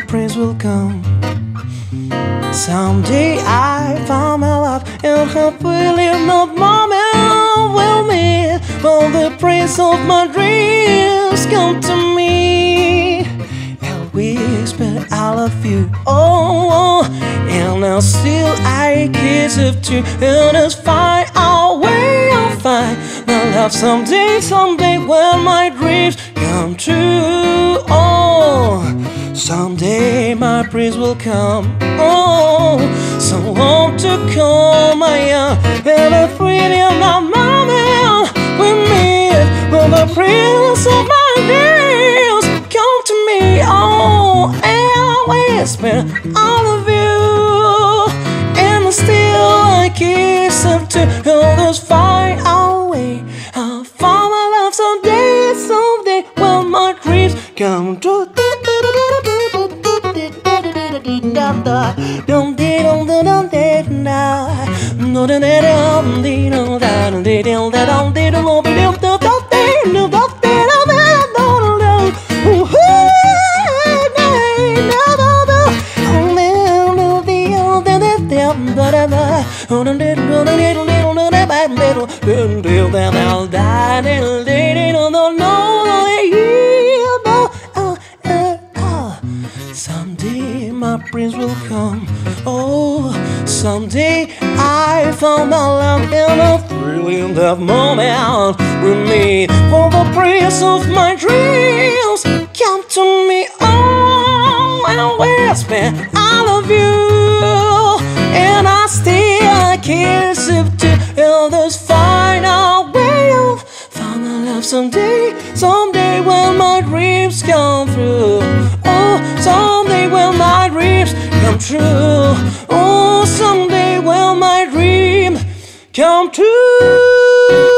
dreams will come. Someday I found my love and happily not moment will meet. When the prince of my dreams come to me, and whisper I love you, oh, and now still I kiss it too. And it's fine, I'll find my love someday, someday when my dreams come true. Oh, someday my dreams will come. Oh, someone to call my own, and a freedom of my man with me. When the prince of my dreams come to me, oh, and whisper all of you, and still I kiss him too. Oh, those fine away. I'll find my love someday, someday when my dreams come true. Someday my prince will come. Oh, someday I found my love and a thrill in that moment with me. For the prince of my dreams come to me. Oh, and whisper I love you, and I still kiss it too. And this final way of find my love someday, someday when my dreams come through. Oh, someday when my dreams come true. Oh, someday when my dreams come true.